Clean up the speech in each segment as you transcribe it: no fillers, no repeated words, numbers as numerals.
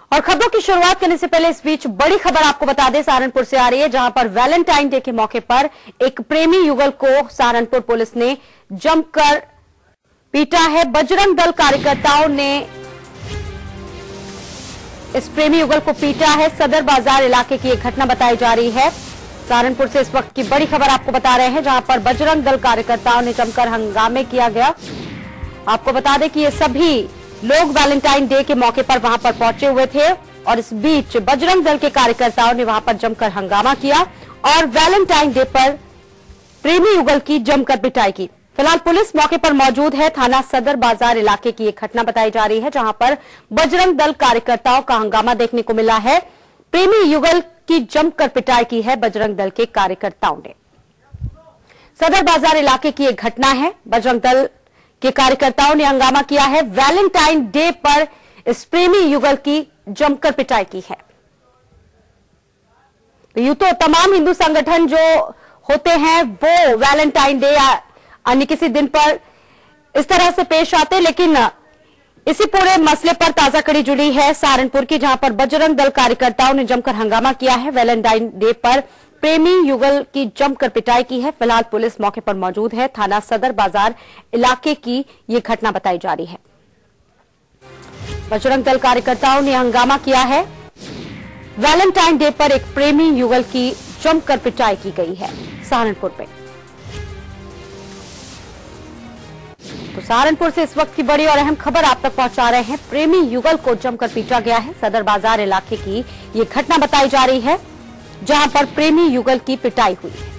और खबरों की शुरुआत करने से पहले इस बीच बड़ी खबर आपको बता दें, सहारनपुर से आ रही है, जहां पर वैलेंटाइन डे के मौके पर एक प्रेमी युगल को सहारनपुर पुलिस ने जमकर पीटा है। बजरंग दल कार्यकर्ताओं ने इस प्रेमी युगल को पीटा है। सदर बाजार इलाके की एक घटना बताई जा रही है। सहारनपुर से इस वक्त की बड़ी खबर आपको बता रहे हैं, जहां पर बजरंग दल कार्यकर्ताओं ने जमकर हंगामे किया गया। आपको बता दें कि ये सभी लोग वैलेंटाइन डे के मौके पर वहां पर पहुंचे हुए थे और इस बीच बजरंग दल के कार्यकर्ताओं ने वहां पर जमकर हंगामा किया और वैलेंटाइन डे पर प्रेमी युगल की जमकर पिटाई की। फिलहाल पुलिस मौके पर मौजूद है। थाना सदर बाजार इलाके की एक घटना बताई जा रही है, जहां पर बजरंग दल कार्यकर्ताओं का हंगामा देखने को मिला है। प्रेमी युगल की जमकर पिटाई की है बजरंग दल के कार्यकर्ताओं ने। सदर बाजार इलाके की एक घटना है। बजरंग दल के कार्यकर्ताओं ने हंगामा किया है। वैलेंटाइन डे पर इस प्रेमी युगल की जमकर पिटाई की है। यूं तो तमाम हिंदू संगठन जो होते हैं वो वैलेंटाइन डे या अन्य किसी दिन पर इस तरह से पेश आते, लेकिन इसी पूरे मसले पर ताजा कड़ी जुड़ी है सहारनपुर की, जहां पर बजरंग दल कार्यकर्ताओं ने जमकर हंगामा किया है। वैलेंटाइन डे पर प्रेमी युगल की जमकर पिटाई की है। फिलहाल पुलिस मौके पर मौजूद है। थाना सदर बाजार इलाके की ये घटना बताई जा रही है। बजरंग दल कार्यकर्ताओं ने हंगामा किया है। वैलेंटाइन डे पर एक प्रेमी युगल की जमकर पिटाई की गई है सहारनपुर में। तो सहारनपुर से इस वक्त की बड़ी और अहम खबर आप तक पहुंचा रहे हैं। प्रेमी युगल को जमकर पीटा गया है। सदर बाजार इलाके की ये घटना बताई जा रही है, जहां पर प्रेमी युगल की पिटाई हुई है।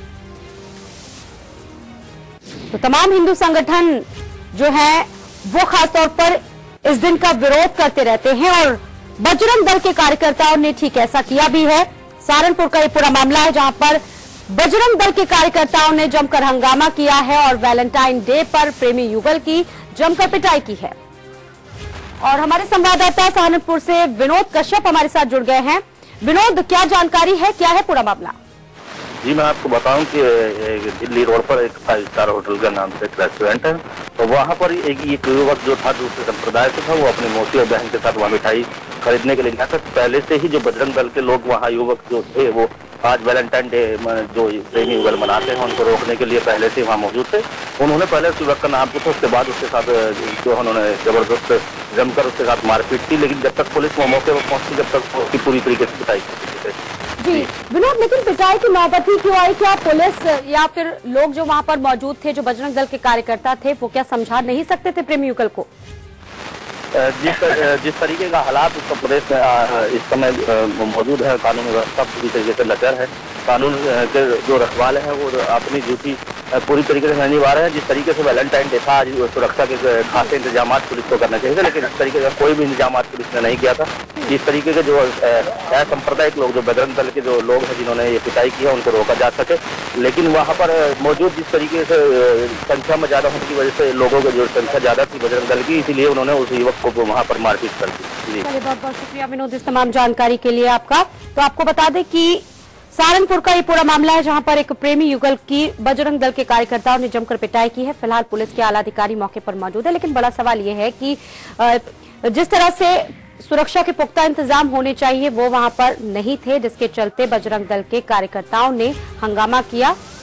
तो तमाम हिंदू संगठन जो है वो खासतौर पर इस दिन का विरोध करते रहते हैं और बजरंग दल के कार्यकर्ताओं ने ठीक ऐसा किया भी है। सहारनपुर का ये पूरा मामला है, जहां पर बजरंग दल के कार्यकर्ताओं ने जमकर हंगामा किया है और वैलेंटाइन डे पर प्रेमी युगल की जमकर पिटाई की है। और हमारे संवाददाता सहारनपुर से विनोद कश्यप हमारे साथ जुड़ गए हैं। विनोद, क्या जानकारी है, क्या है पूरा मामला? जी, मैं आपको बताऊं कि दिल्ली रोड पर एक 5 स्टार होटल का नाम से एक रेस्टोरेंट है, तो वहां पर एक युवक जो था दूसरे संप्रदाय से था, वो अपनी मौसी और बहन के साथ वहां मिठाई खरीदने के लिए गया था। पहले से ही जो बजरंग दल के लोग वहां युवक जो थे वो आज वैलेंटाइन डे जो प्रेमी युगल मनाते हैं उनको रोकने के लिए पहले से वहाँ मौजूद थे। उन्होंने पहले उस युवक का नाम पूछा, उसके बाद उसके साथ जो उन्होंने जबरदस्त जमकर उसके साथ मारपीट की, लेकिन जब तक पुलिस मौके पर पहुंची तब तक उसकी पूरी तरीके से पिटाई की थी। जी विनोद, लेकिन पिटाई की नौबत ही क्यों आई? क्या पुलिस या फिर लोग जो वहां पर मौजूद थे, जो बजरंग दल के कार्यकर्ता थे, वो क्या समझा नहीं सकते थे प्रेमी युगल को? जिस तरीके का हालात उत्तर प्रदेश में इस समय मौजूद है, कानून व्यवस्था पूरी तरीके से लचर है। कानून के जो रखवाले हैं वो अपनी ड्यूटी पूरी तरीके से नहीं निभा रहे हैं। जिस तरीके से वैलेंटाइन डे था, आज सुरक्षा के खासे इंतजाम पुलिस को करना चाहिए, लेकिन इस तरीके का कोई भी इंतजाम पुलिस ने नहीं किया था। इस तरीके के जो सांप्रदायिक लोग, जो बजरंग दल के जो लोग हैं जिन्होंने ये पिटाई की है, उनको रोका जा सके। लेकिन वहाँ पर मौजूद जिस तरीके से संख्या में ज्यादा होने की वजह से लोगों की जो संख्या ज्यादा थी बजरंग दल की, इसीलिए उन्होंने उस युवक को वहाँ पर मारपीट कर दी। चलिए, बहुत बहुत शुक्रिया विनोद इस तमाम जानकारी के लिए आपका। तो आपको बता दें कि सहारनपुर का ये पूरा मामला है, जहां पर एक प्रेमी युगल की बजरंग दल के कार्यकर्ताओं ने जमकर पिटाई की है। फिलहाल पुलिस के आला अधिकारी मौके पर मौजूद है, लेकिन बड़ा सवाल यह है कि जिस तरह से सुरक्षा के पुख्ता इंतजाम होने चाहिए वो वहां पर नहीं थे, जिसके चलते बजरंग दल के कार्यकर्ताओं ने हंगामा किया